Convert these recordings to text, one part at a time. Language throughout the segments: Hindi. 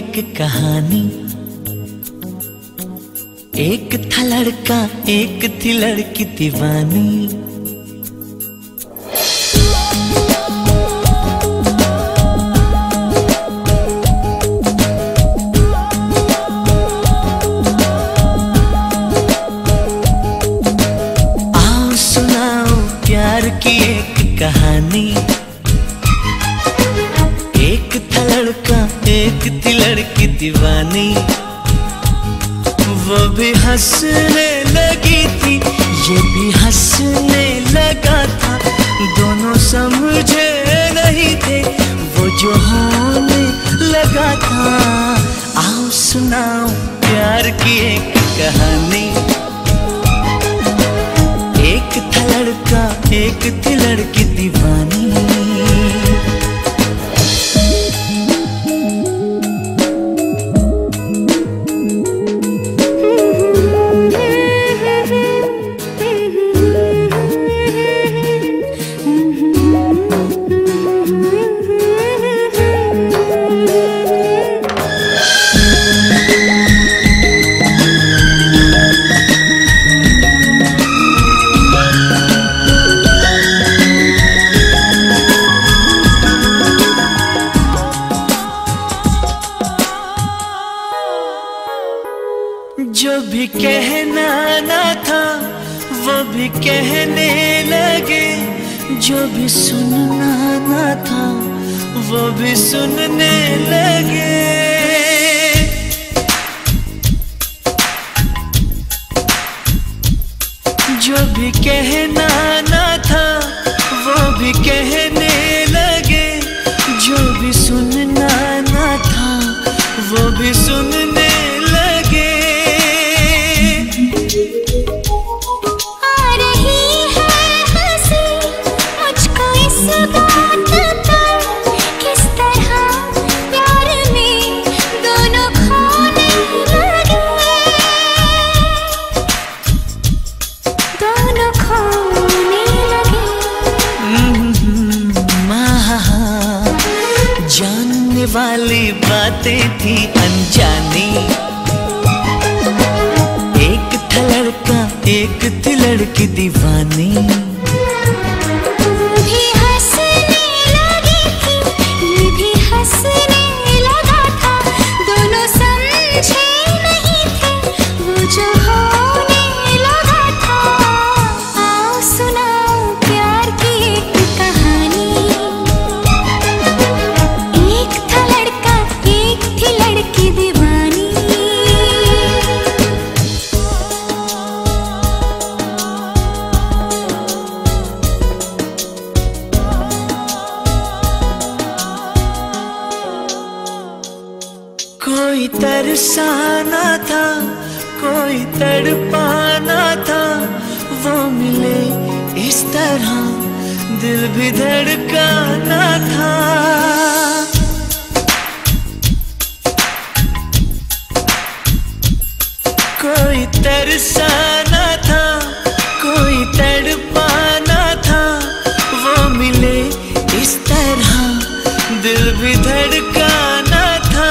एक कहानी। एक था लड़का, एक थी लड़की दीवानी। आओ सुनाओ प्यार की एक कहानी। एक था लड़का, एक थी लड़की दीवानी। वो भी हंसने लगी थी, ये भी हंसने लगा था। दोनों समझे नहीं थे वो जो होने लगा था। आओ सुनाओ प्यार की एक कहानी। एक था लड़का, एक थी लड़की दीवानी। जो भी कहना ना था वो भी कहने लगे। जो भी सुनना ना था वो भी सुनने लगे। जो भी कहना ना था वो भी कहने लगे। जो भी सुनना ना था वो भी सुनने लगे। जानने वाली बातें थी अनजानी। एक था लड़का, एक थी लड़की दीवानी। भी हंसने लगी थी, ये भी हंसने लगा था। दोनों समझे नहीं थे वो जो होने लगा था। आओ सुनाओ प्यार की एक कहानी। एक था लड़का, एक थी लड़की दीवानी। कोई तरसाना था, कोई तड़पाना था। वो मिले इस तरह दिल भी धड़काना था। कोई तरसाना था, कोई तड़पाना था। वो मिले इस तरह दिल भी धड़काना था।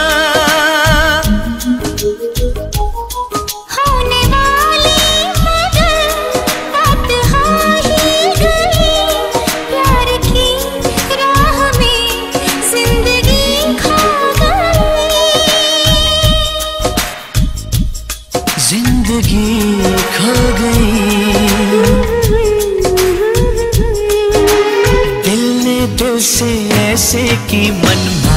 होने वाली मगर बात हो ही गई। प्यार की राह में जिंदगी खो गई। जिंदगी खो गई। दिल ने दिल से ऐसे की मनमानी।